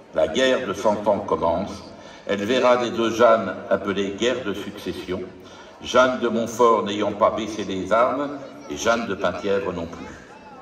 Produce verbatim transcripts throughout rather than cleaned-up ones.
La guerre de Cent Ans commence. Elle verra les deux Jeannes appelées guerre de succession, Jeanne de Montfort n'ayant pas baissé les armes et Jeanne de Penthièvre non plus.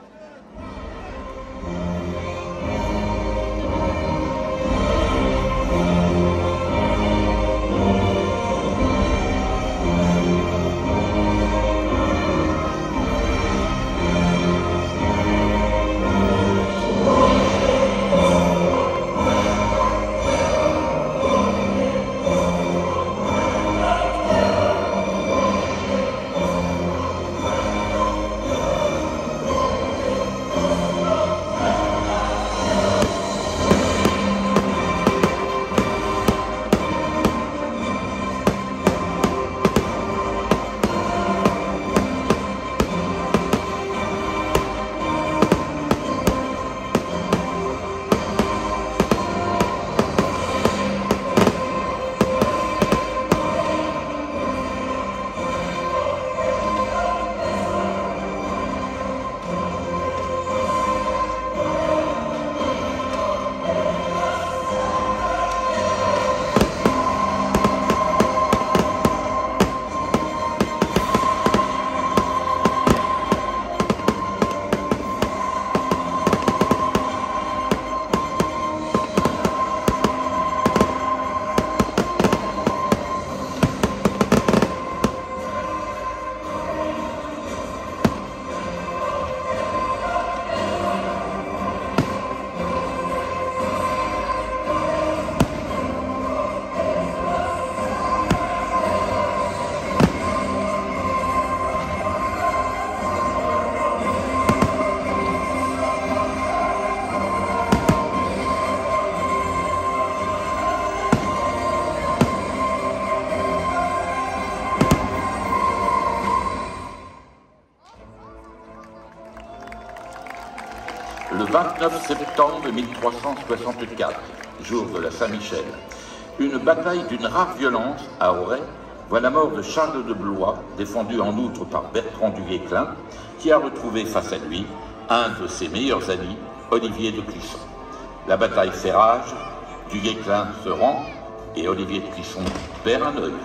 Le vingt-neuf septembre mille trois cent soixante-quatre, jour de la Saint-Michel, une bataille d'une rare violence à Auray voit la mort de Charles de Blois, défendu en outre par Bertrand du Guesclin, qui a retrouvé face à lui un de ses meilleurs amis, Olivier de Clisson. La bataille fait rage, du Guesclin se rend et Olivier de Clisson perd un œil.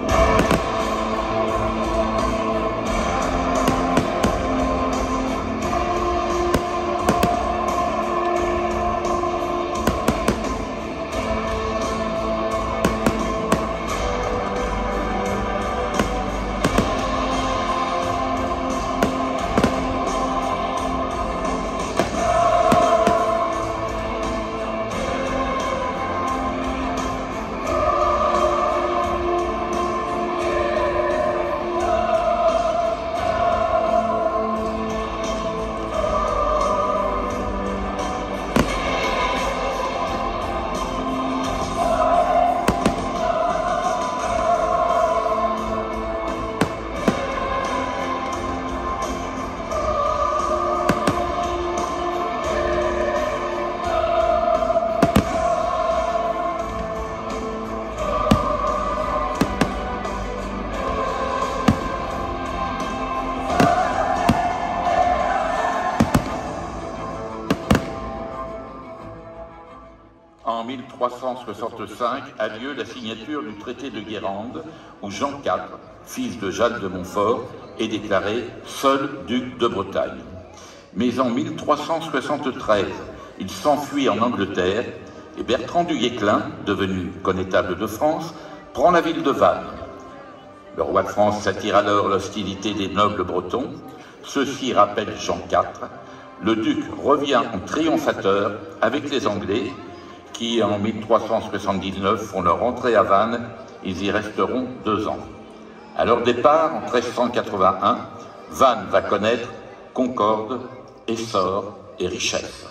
En mille trois cent soixante-cinq a lieu la signature du traité de Guérande, où Jean quatre, fils de Jeanne de Montfort, est déclaré seul duc de Bretagne. Mais en mille trois cent soixante-treize, il s'enfuit en Angleterre et Bertrand du Guesclin, devenu connétable de France, prend la ville de Vannes. Le roi de France s'attire alors l'hostilité des nobles bretons. Ceux-ci rappellent Jean quatre. Le duc revient en triomphateur avec les Anglais, qui en mille trois cent soixante-dix-neuf font leur entrée à Vannes. Ils y resteront deux ans. À leur départ, en treize cent quatre-vingt-un, Vannes va connaître concorde, essor et richesse.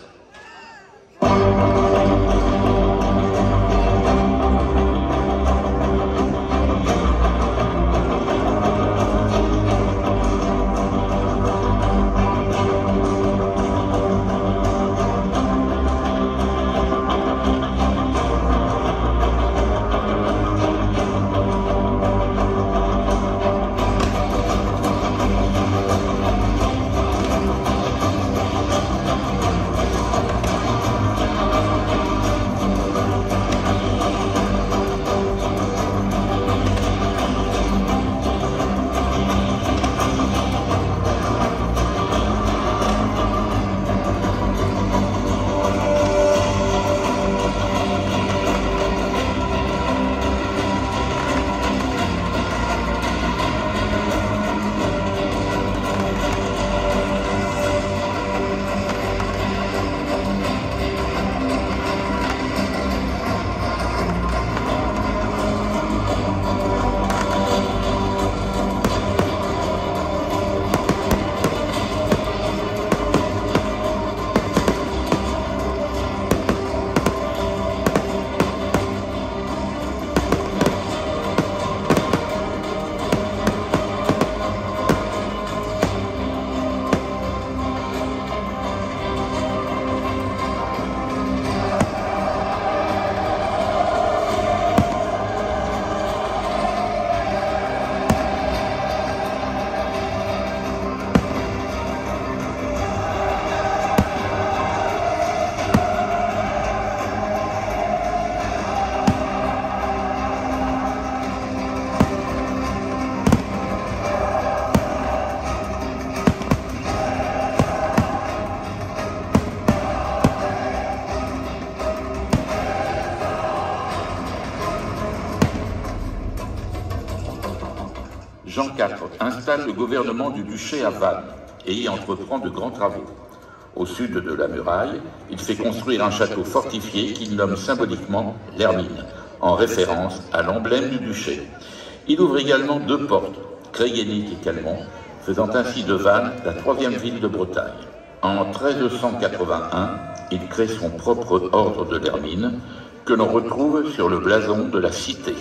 Jean quatre installe le gouvernement du duché à Vannes et y entreprend de grands travaux. Au sud de la muraille, il fait construire un château fortifié qu'il nomme symboliquement l'Hermine, en référence à l'emblème du duché. Il ouvre également deux portes, Crayennic et Calmont, faisant ainsi de Vannes la troisième ville de Bretagne. En treize cent quatre-vingt-un, il crée son propre ordre de l'Hermine, que l'on retrouve sur le blason de la cité.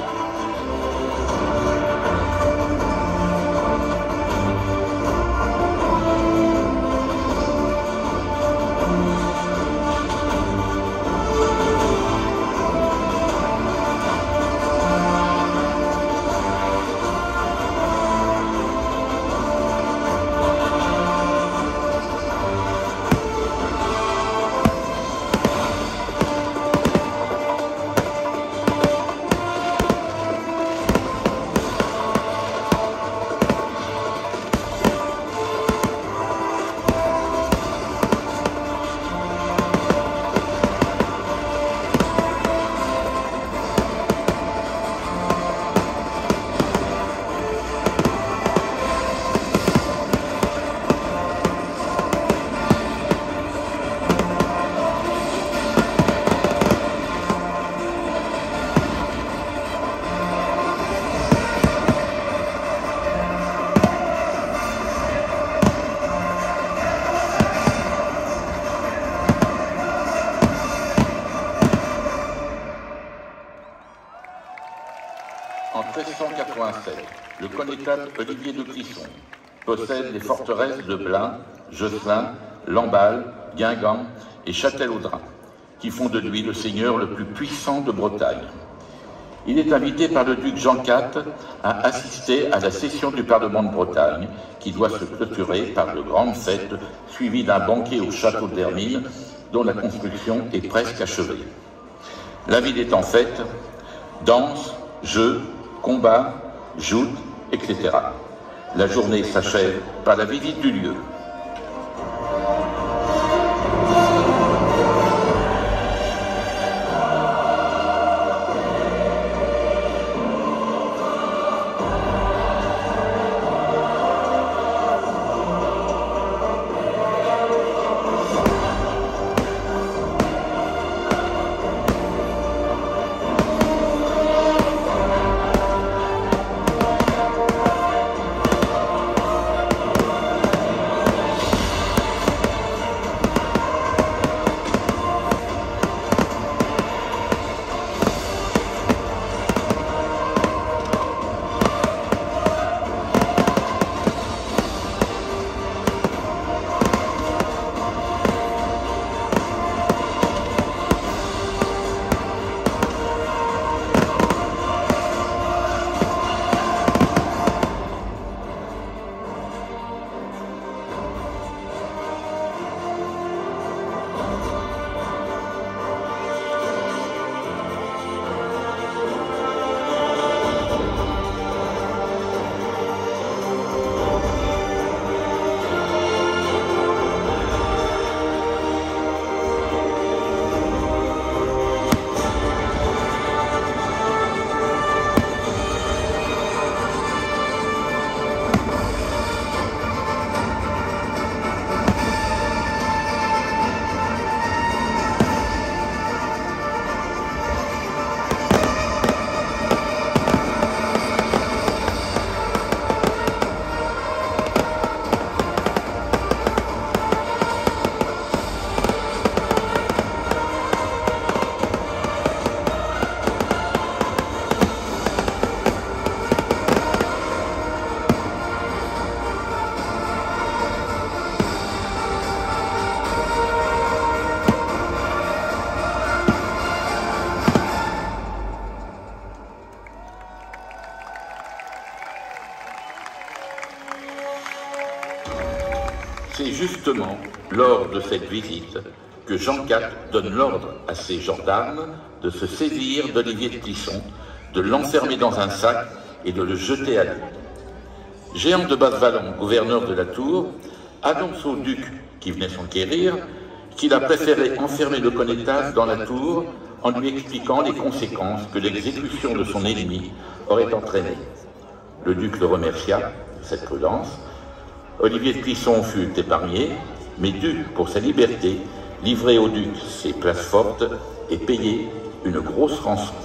En treize cent quatre-vingt-sept, le connétable Olivier de Clisson possède les forteresses de Blain, Josselin, Lamballe, Guingamp et Châtel-Audrin, qui font de lui le seigneur le plus puissant de Bretagne. Il est invité par le duc Jean quatre à assister à la session du Parlement de Bretagne, qui doit se clôturer par de grandes fêtes, suivies d'un banquet au château de l'Hermine, dont la construction est presque achevée. La ville est en fête, danse, jeux, combats, joutes, et cetera. La journée s'achève par la visite du lieu. C'est justement lors de cette visite que Jean quatre donne l'ordre à ses gendarmes de se saisir d'Olivier de Clisson, de l'enfermer dans un sac et de le jeter à l'eau. Jehan de Basse-Vallon, gouverneur de la Tour, annonce au duc qui venait s'enquérir qu'il a préféré enfermer le connétable dans la tour en lui expliquant les conséquences que l'exécution de son ennemi aurait entraînées. Le duc le remercia de cette prudence. Olivier de Clisson fut épargné, mais dut, pour sa liberté, livrer au duc ses places fortes et payer une grosse rançon.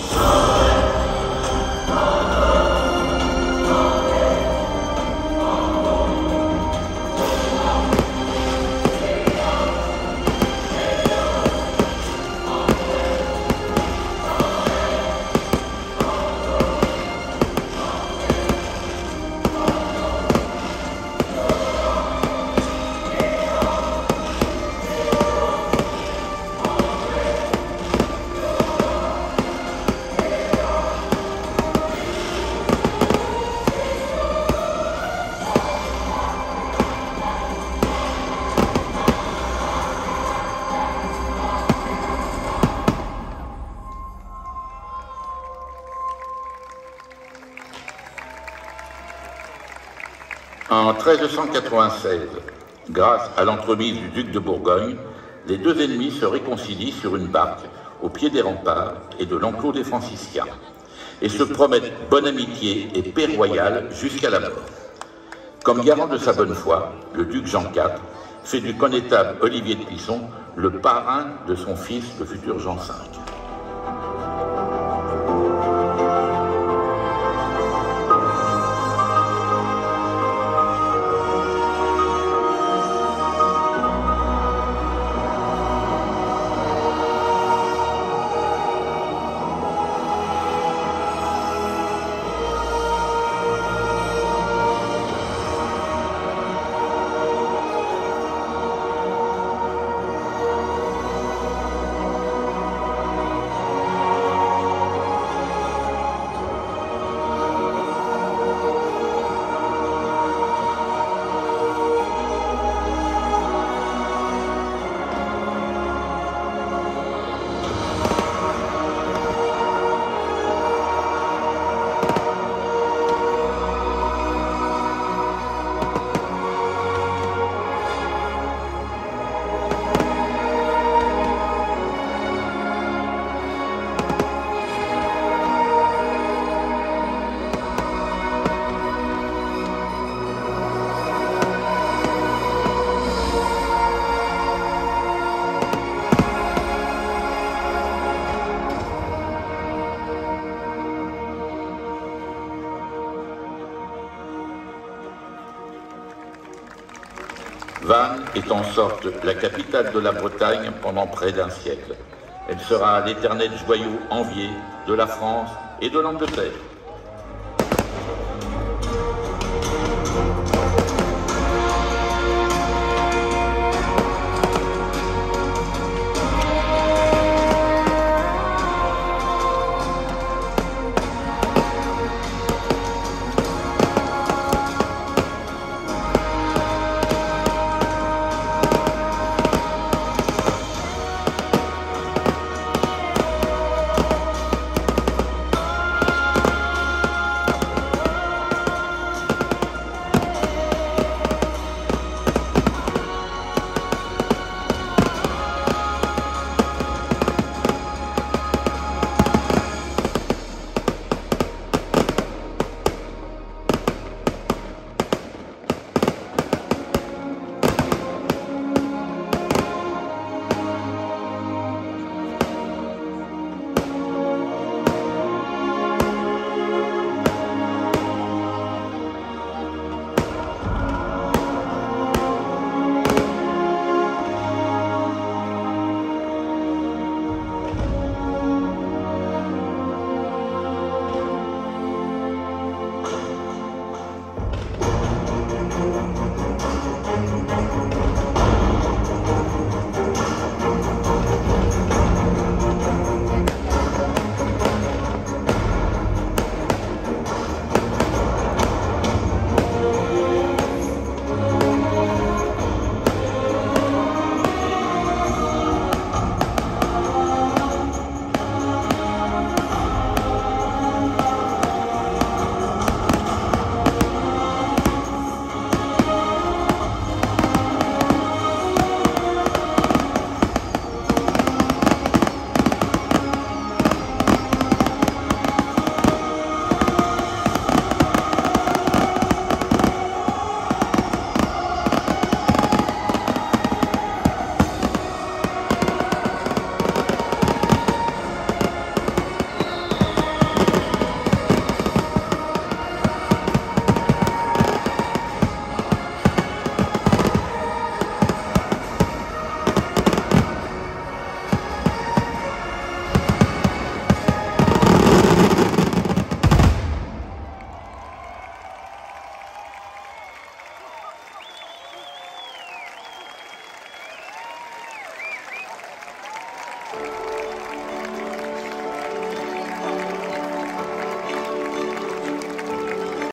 En treize cent quatre-vingt-seize, grâce à l'entremise du duc de Bourgogne, les deux ennemis se réconcilient sur une barque au pied des remparts et de l'enclos des franciscains et se promettent bonne amitié et paix royale jusqu'à la mort. Comme garant de sa bonne foi, le duc Jean quatre fait du connétable Olivier de Clisson le parrain de son fils, le futur Jean cinq. Vannes est en sorte la capitale de la Bretagne pendant près d'un siècle. Elle sera l'éternel joyau envié de la France et de l'Angleterre.